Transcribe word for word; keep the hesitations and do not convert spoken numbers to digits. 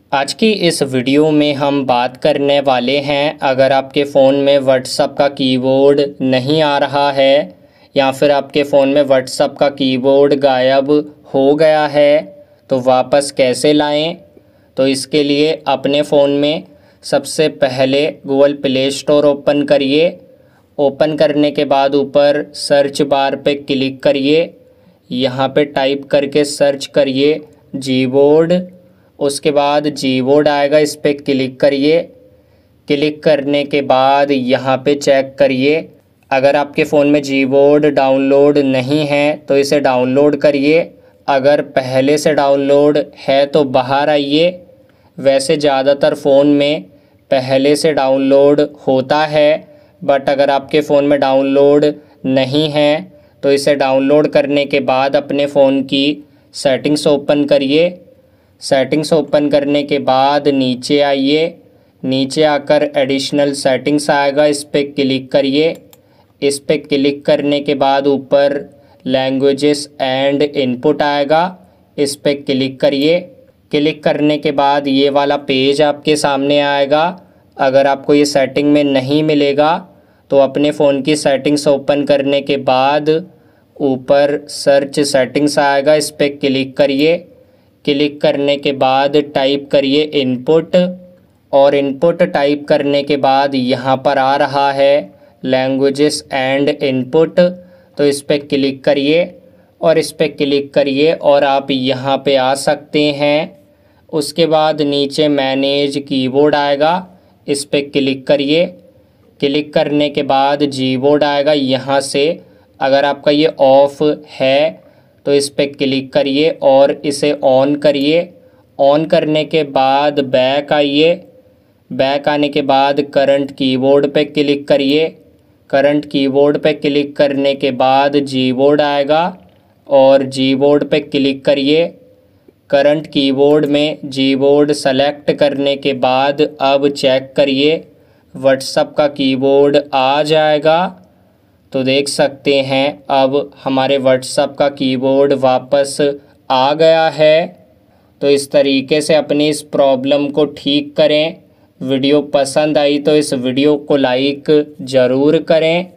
आज की इस वीडियो में हम बात करने वाले हैं, अगर आपके फ़ोन में व्हाट्सएप का कीबोर्ड नहीं आ रहा है या फिर आपके फ़ोन में व्हाट्सएप का कीबोर्ड गायब हो गया है तो वापस कैसे लाएं। तो इसके लिए अपने फ़ोन में सबसे पहले गूगल प्ले स्टोर ओपन करिए। ओपन करने के बाद ऊपर सर्च बार पे क्लिक करिए। यहाँ पे टाइप करके सर्च करिए जीबोर्ड। उसके बाद जीबोर्ड आएगा, इस पर क्लिक करिए। क्लिक करने के बाद यहाँ पे चेक करिए, अगर आपके फ़ोन में जीबोर्ड डाउनलोड नहीं है तो इसे डाउनलोड करिए। अगर पहले से डाउनलोड है तो बाहर आइए। वैसे ज़्यादातर फ़ोन में पहले से डाउनलोड होता है, बट अगर आपके फ़ोन में डाउनलोड नहीं है तो इसे डाउनलोड करने के बाद अपने फ़ोन की सेटिंग्स ओपन करिए। सेटिंग्स ओपन करने के बाद नीचे आइए। नीचे आकर एडिशनल सेटिंग्स आएगा, इस पर क्लिक करिए। इस पर क्लिक करने के बाद ऊपर लैंग्वेजेस एंड इनपुट आएगा, इस पर क्लिक करिए। क्लिक करने के बाद ये वाला पेज आपके सामने आएगा। अगर आपको ये सेटिंग में नहीं मिलेगा तो अपने फ़ोन की सेटिंग्स ओपन करने के बाद ऊपर सर्च सेटिंग्स आएगा, इस पर क्लिक करिए। क्लिक करने के बाद टाइप करिए इनपुट, और इनपुट टाइप करने के बाद यहाँ पर आ रहा है लैंग्वेजेस एंड इनपुट, तो इस पर क्लिक करिए और इस पर क्लिक करिए और आप यहाँ पे आ सकते हैं। उसके बाद नीचे मैनेज कीबोर्ड आएगा, इस पर क्लिक करिए। क्लिक करने के बाद जीबोर्ड आएगा, यहाँ से अगर आपका ये ऑफ है तो इस पर क्लिक करिए और इसे ऑन करिए। ऑन करने के बाद बैक आइए। बैक आने के बाद करंट कीबोर्ड पे क्लिक करिए। करंट कीबोर्ड पे क्लिक करने के बाद जीबोर्ड आएगा और जीबोर्ड पे क्लिक करिए। करंट कीबोर्ड में जीबोर्ड सेलेक्ट करने के बाद अब चेक करिए व्हाट्सएप का कीबोर्ड आ जाएगा। तो देख सकते हैं अब हमारे व्हाट्सएप का कीबोर्ड वापस आ गया है। तो इस तरीके से अपनी इस प्रॉब्लम को ठीक करें। वीडियो पसंद आई तो इस वीडियो को लाइक ज़रूर करें।